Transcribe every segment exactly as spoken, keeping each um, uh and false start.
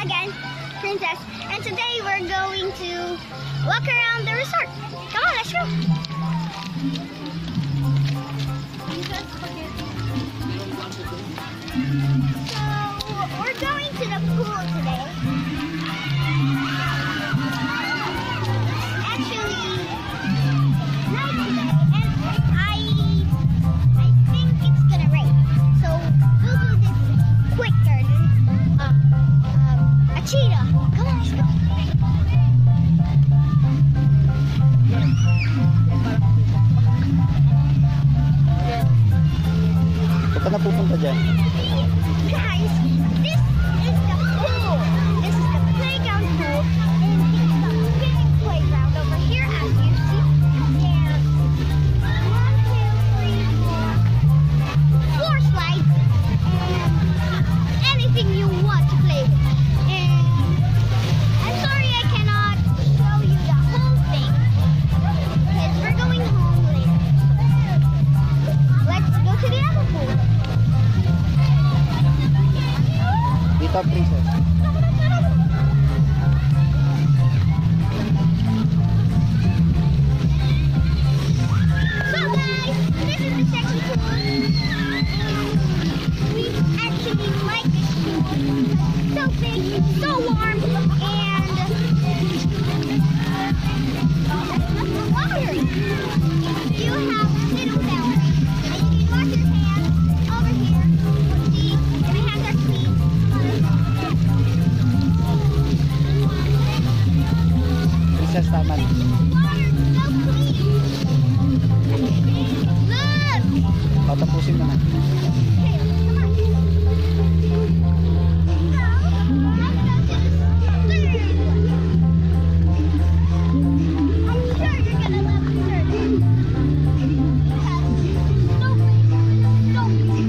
again, Princess, and today we're going to walk around the resort. Come on, let's go. So, we're going to the pool today. Actually, night today, and I, I think it's gonna rain. So, we'll do this quicker than uh, uh, a cheetah. Come on, let's go. Saan ka na pupunta dyan? Guys, this is the pool. This is the playground pool. And it's a big playground over here, as you see. There's one, two, three, four, four slides. And anything you want to play with. And I'm sorry I cannot show you the whole thing. Because we're going home later. Let's go to the other pool. Dito, Princess. So guys, this is the second pool. We actually like this pool. So big, so warm, and water. You have little fountain, and you can wash your hands over here. See, we have our feet. Princess, tama na. Water so clean. Look. Patapusin mo na. Okay, come on. I'm sure you're gonna love the third one. Because it's so big, so big.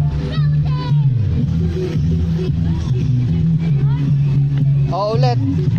Has fountain. Oo, ulit.